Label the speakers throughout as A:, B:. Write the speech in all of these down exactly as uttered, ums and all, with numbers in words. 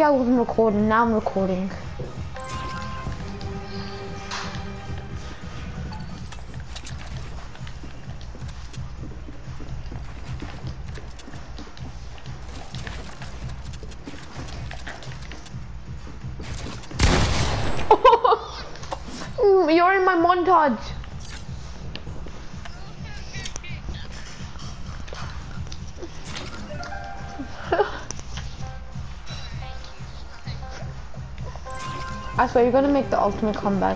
A: I wasn't recording, now I'm recording. You're in my montage. I swear you're gonna make the ultimate comeback.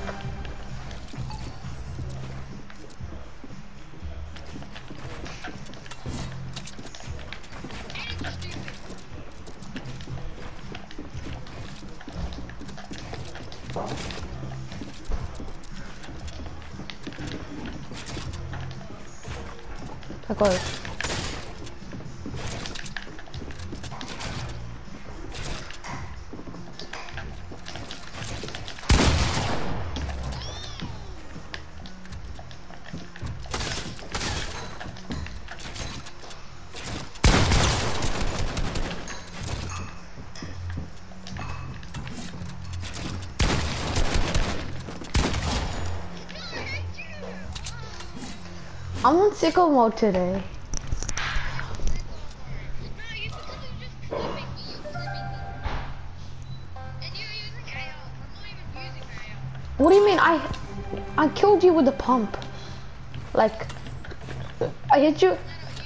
A: I got it. I'm on sicko mode today. What do you mean? I I killed you with the pump. Like, I hit you.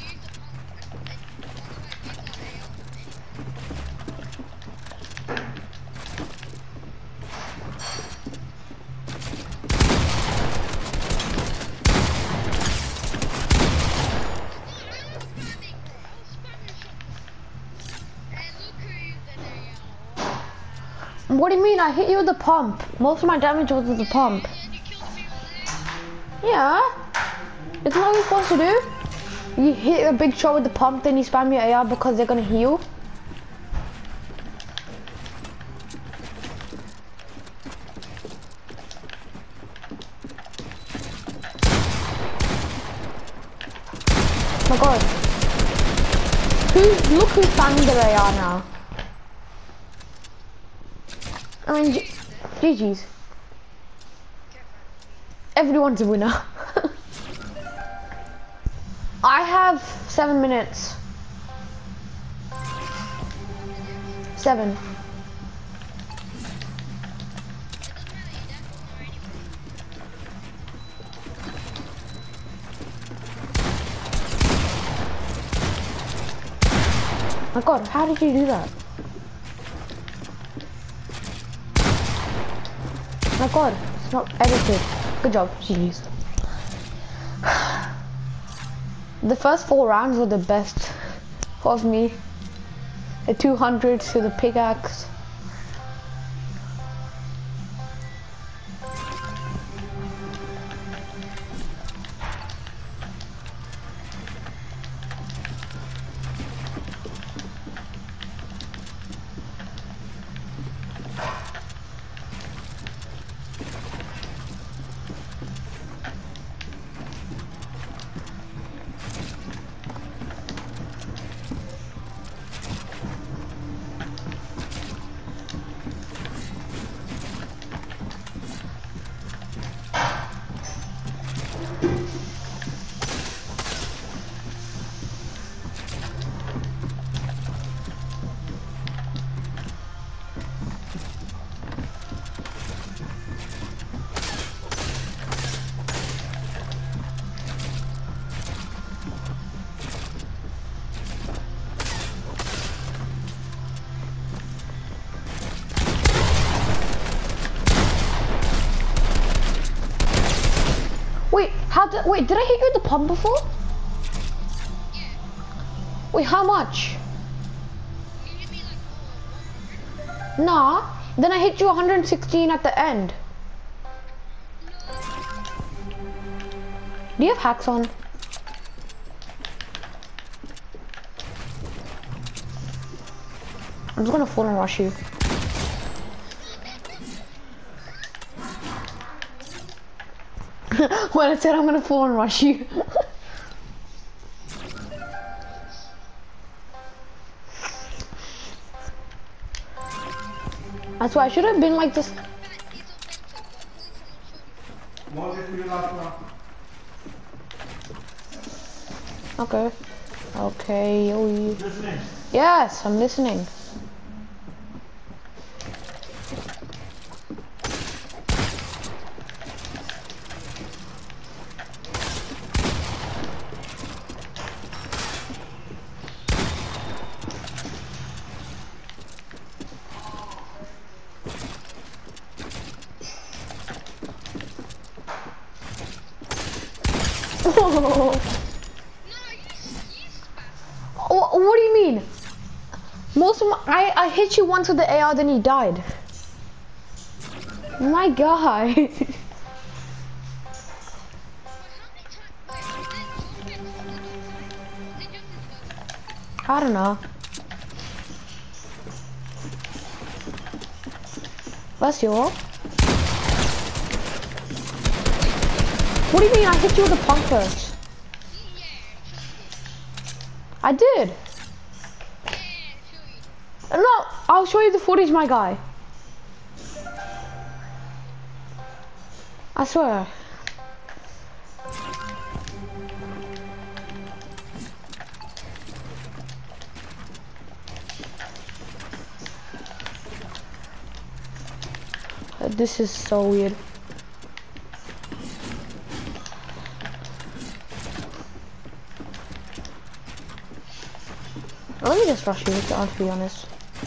A: What do you mean? I hit you with the pump. Most of my damage was with the pump. Yeah. Isn't that what you're supposed to do? You hit a big shot with the pump, then you spam your A R because they're gonna heal. Oh my god. Who, look who's spamming their A R now. I mean, G G's. Everyone's a winner. I have seven minutes. Seven. My god, how did you do that? My god, it's not edited. Good job, G G's. The first four rounds were the best of me. The two hundred to the pickaxe. Wait, how did, wait, did I hit you with the pump before?
B: Yeah.
A: Wait, how much?
B: You hit me like oh, one hundred.
A: Nah, then I hit you one hundred sixteen at the end.
B: No.
A: Do you have hacks on? I'm just gonna full and rush you. When I said I'm gonna full and rush you. That's why I should have been like this. Okay. Okay. Yo. Yes, I'm listening. What, what do you mean? Most of my, I, I hit you once with the A R, then you died. My God. I don't know. That's your. What do you mean I hit you with a pump first? I did. No, I'll show you the footage, my guy. I swear. This is so weird. Let me just rush you, I'll be honest.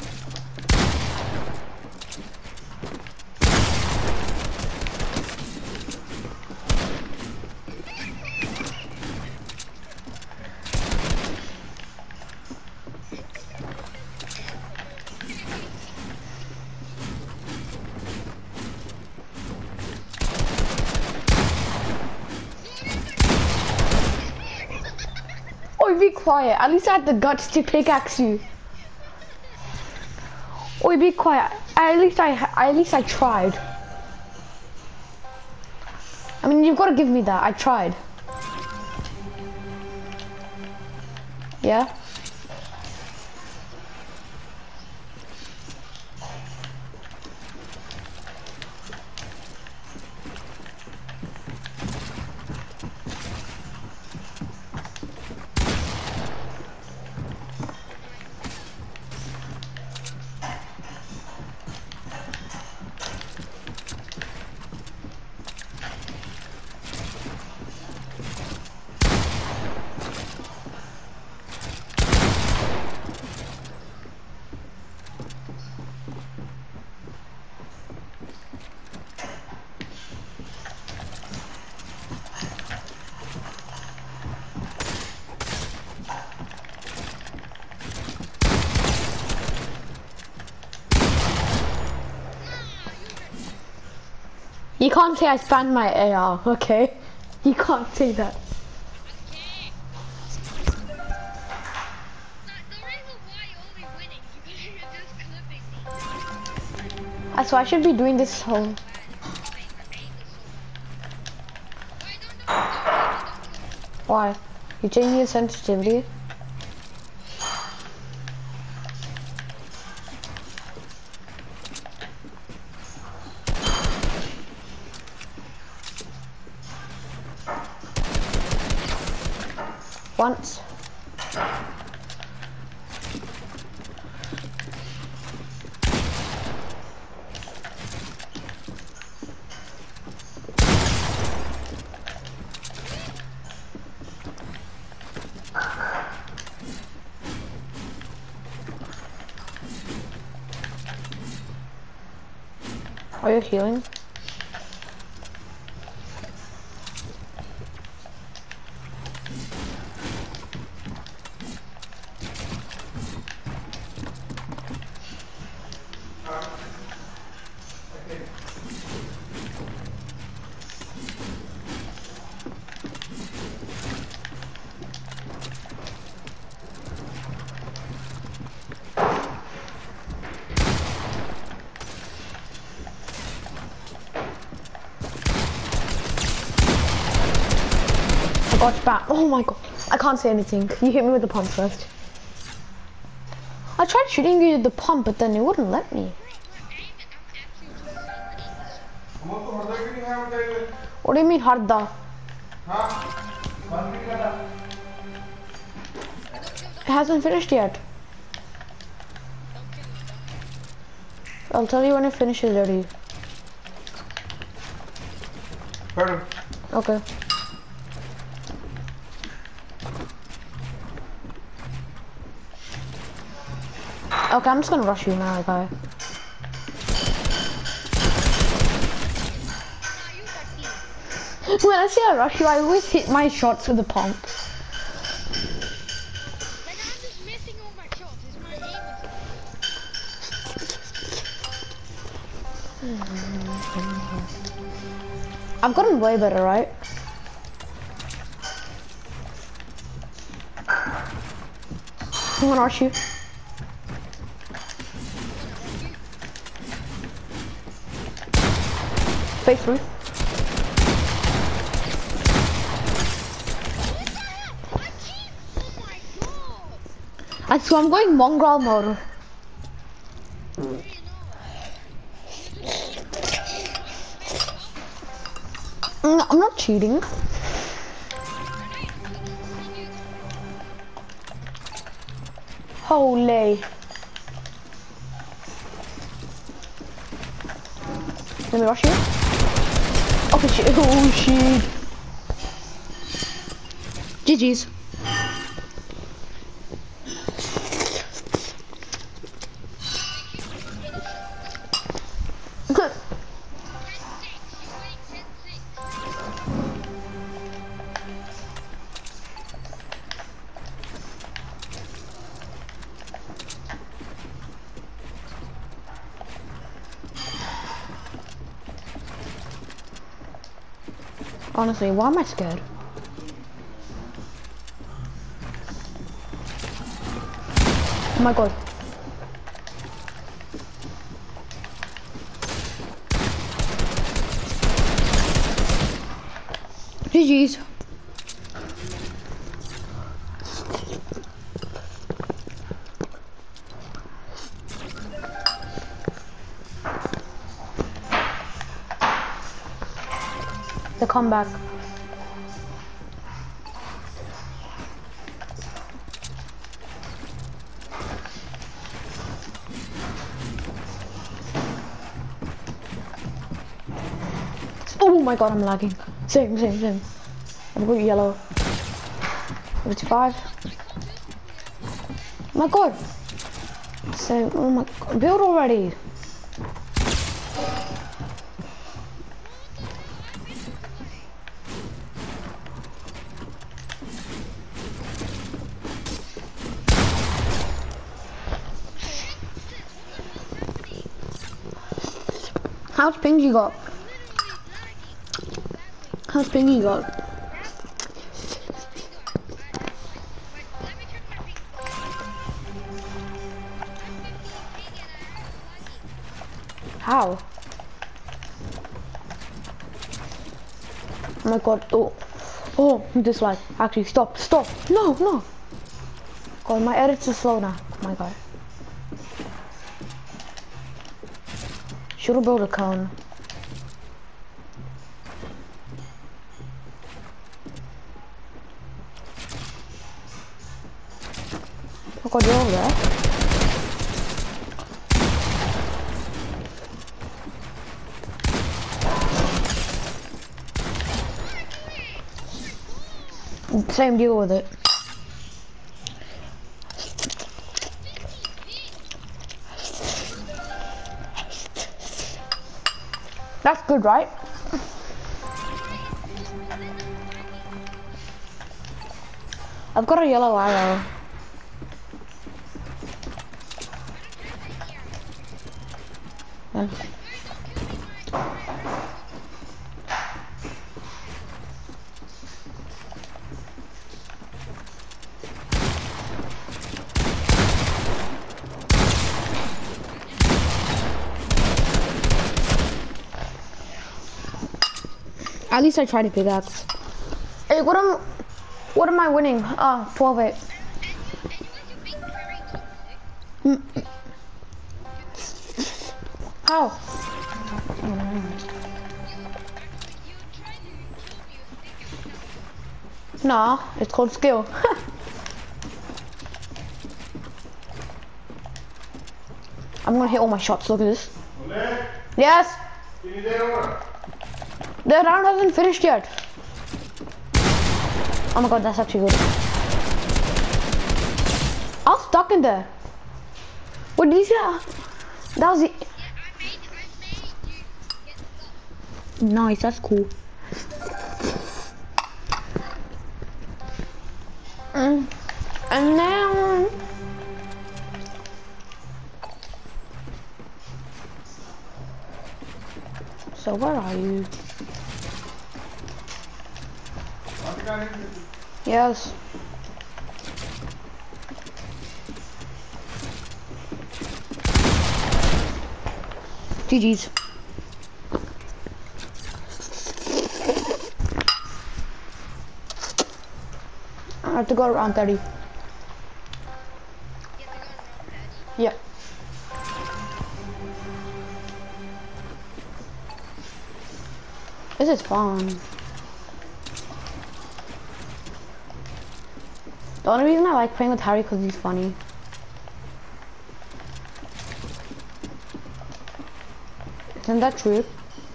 A: Oi, be quiet. At least I had the guts to pickaxe you. Oi, be quiet. At least I, at least I tried. I mean, you've got to give me that. I tried. Yeah? You can't say I spammed my A R, okay? You can't say that. So I should be doing this whole. Why? You changing your sensitivity? Once. Are you healing? Got back. Oh my god. I can't say anything. You hit me with the pump first. I tried shooting you with the pump, but then it wouldn't let me. What do you mean harda? It hasn't finished yet. I'll tell you when it finishes, Daddy. Okay. Okay, I'm just gonna rush you now, okay? When I say I rush you, I always hit my shots with the pump.
B: Like, I'm just missing all my shots. It's my aim.
A: I've gotten way better, right? I'm gonna rush you. Face through. And so I'm going mongrel mode. No, I'm not cheating. Holy. Let me rush you. Okay, shit. Oh shit. G G's. Honestly, why am I scared? Oh my god. G G's. The comeback. Oh my god, I'm lagging. Same, same, same. I've got yellow. fifty-five. Oh my god. Same. Oh my god. Build already. How's ping you got? How's ping you got? How? Oh my god, oh. Oh, this lag. Actually, stop, stop. No, no. God, my edits are slow now. Oh my god. Should have built a cone. Oh god, you're over there. Same deal with it. That's good, right? I've got a yellow arrow. Yeah. At least I tried to pickaxe. Hey, what am, what am I winning? Ah, oh, twelve eight. Mm. How? Nah, it's called skill. I'm gonna hit all my shots. Look at this. Yes. The round hasn't finished yet. Oh my god, that's actually good. I was stuck in there. What did you say? That was it.
B: Yeah, I made, I made you get stuck.
A: Nice, that's cool. Mm. And now, so where are you? Yes. G G's. I have to go around thirty.
B: You have to go around thirty.
A: Yeah. This is fun. The only reason I like playing with Harry because he's funny. Isn't that true?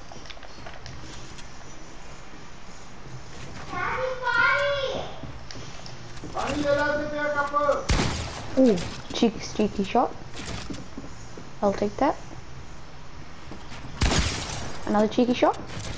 A: Ooh, cheeky, cheeky shot. I'll take that. Another cheeky shot.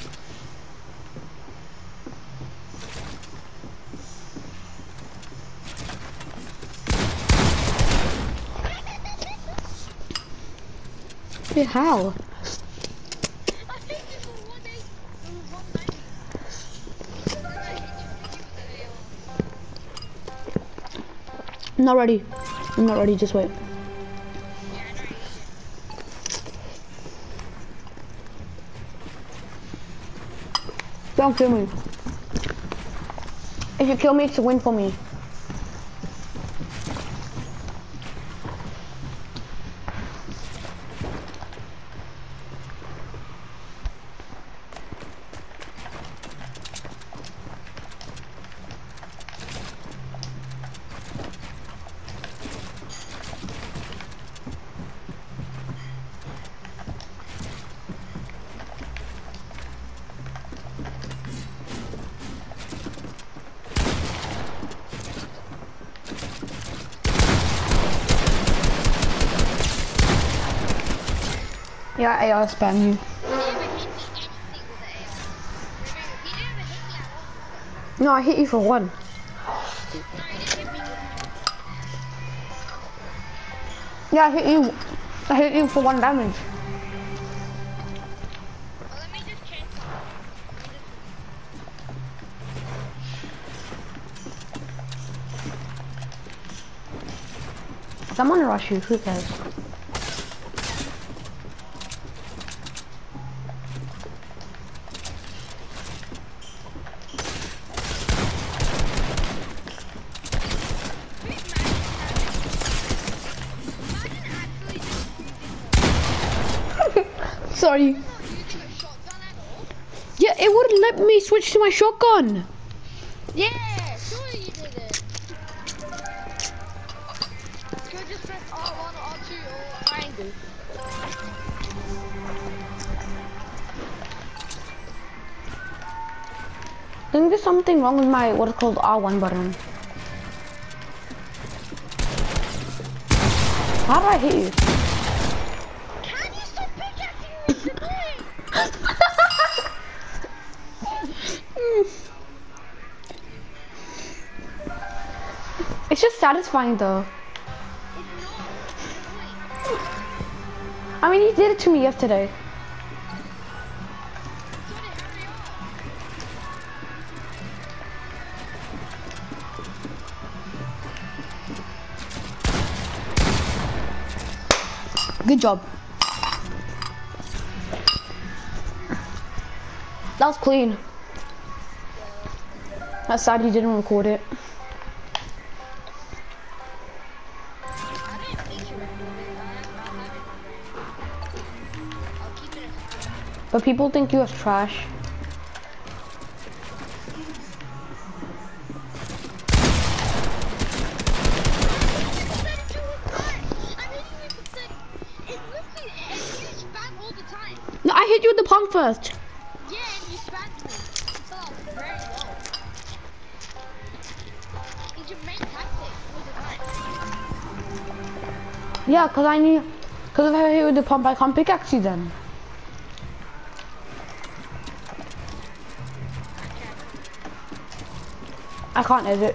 A: Hey, how?
B: I think this was one day, it was one ninety. Then I hit you with the A R.
A: I'm not ready. I'm not ready, just wait.
B: Yeah, I know you
A: Don't kill me. If you kill me, it's a win for me. Yeah, A R spam you.
B: He never hit me anything with the A R. Remember, he never hit me at all.
A: No, I hit you for one.
B: No, he didn't hit me with
A: Yeah, I hit you. I hit you for one damage.
B: Well, let me just change something.
A: If I'm gonna rush you, who cares? Sorry.
B: Not using a shotgun at all.
A: Yeah, it wouldn't let me switch to my shotgun.
B: Yeah, surely you did it. Could just press R one or R two or triangle.
A: I think there's something wrong with my what's called R one button. How did I hit you?
B: Can you stop pickaxing me? It's annoying.
A: It's just satisfying though.
B: It's not. It's annoying.
A: I mean, he did it to me yesterday.
B: So did hurry up.
A: Good job. That was clean. That's sad you didn't record it.
B: I didn't think you recorded it. I have, I have it on there. I'll keep it as
A: But people think you was trash. hit you with the pump first.
B: Yeah, and you spanked me until I was very low. It's your main tactic all the time.
A: Yeah, cause I knew, cause if I hit you with the pump, I can't pickaxe you then. I can't edit.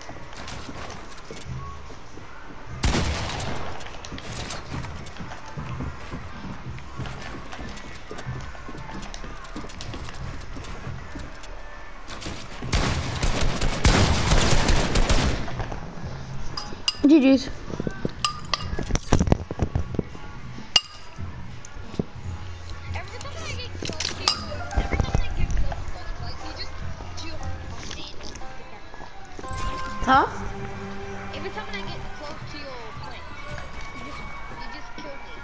A: G G's.
B: Every time I get close to you, every time I get close to the place, you just jump on it.
A: Huh?
B: Every time I get close to your point, you just you just kill me.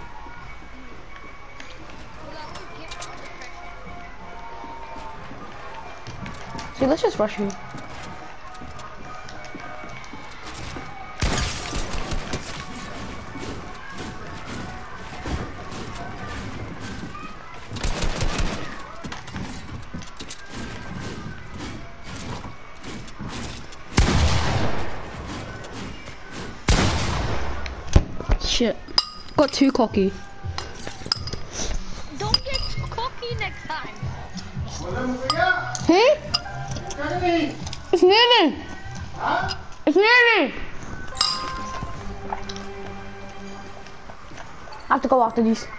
B: Well, I always get under pressure.
A: See, let's just rush you. Shit. Got too cocky.
B: Don't get cocky next time.
A: Hey? It's nearly. It's nearly. I have to go after these.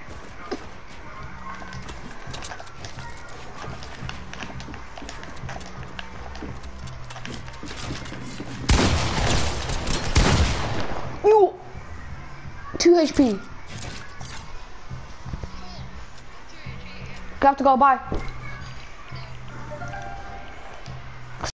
A: You. Two H P. I have to go. Bye.